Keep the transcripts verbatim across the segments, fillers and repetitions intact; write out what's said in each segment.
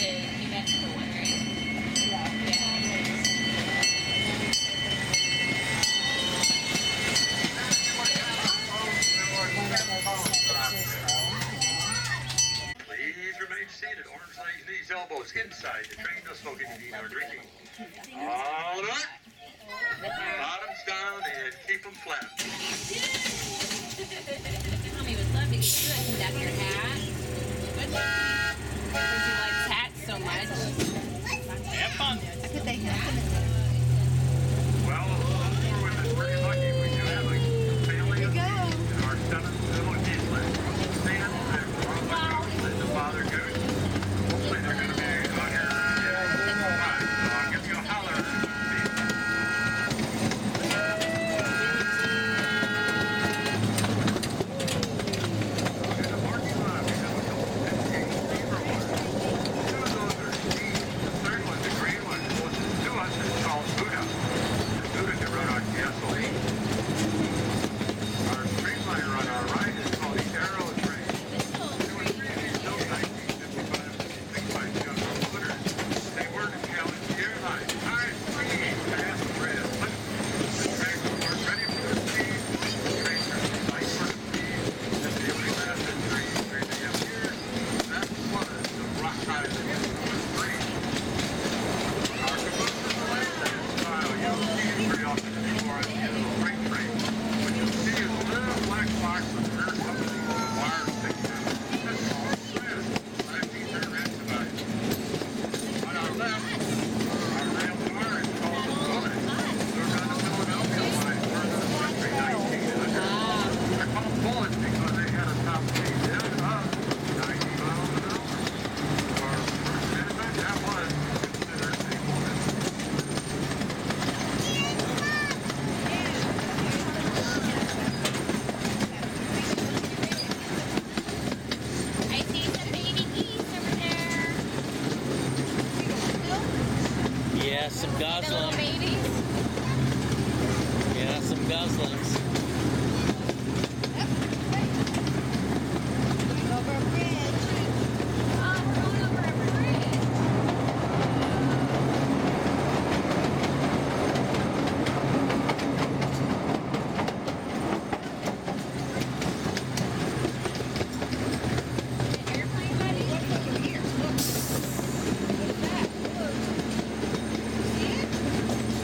New Mexico one, right? Yeah. Please remain seated. Arms, legs, knees, elbows inside the train. No smoking, eating, or drinking. All right. Bottoms down and keep them flat. Mommy would love to get you a conductor hat. Would you? Because you like hats so much. Have fun. Could they have them? Well, we're pretty lucky. We do have a family of There you go. in our seventh little geese list. Stan, the father goose. Hopefully they're going to be out here. All right, so I'll give you a holler. In the parking lot, we have a couple of fifteen zebra ones. Two of those are Steve. The third one, the green one, closest to us is called Buddha. The Buddha can run on gasoline. Our streamliner on our right is called the Aero Train. Those nineteen fifty-five, fifty-six by General Motors. They were to challenge the airline. High speed, fast red. The tracks are ready for the speed. The trains are light for the speed. And they only lasted three, three and a half years. That was the rock ride that was free. Our combustible lifestyle style, you'll see it pretty often anymore on the end of a freight train. What you'll see is a little black box with rear company with a wire sticking out. That's all it is. I've seen their rats about it. On our left, our rail car is called the Bullet. They're on the Philadelphia line, further than Country nineteen hundred. They're called Bullets because they had a top speed in of ninety miles an hour. Our first minute, that was considered a bullet. I see some baby geese over there. Yeah, some The little gosling. babies. Yeah, some goslings. Over a bridge. Oh, we're going over a bridge. An airplane, buddy? Here, look. What is that? See it?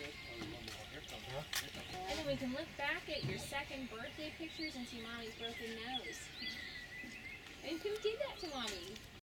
And then we can look back at your second birthday pictures and see mommy's broken nose. And who did that to mommy?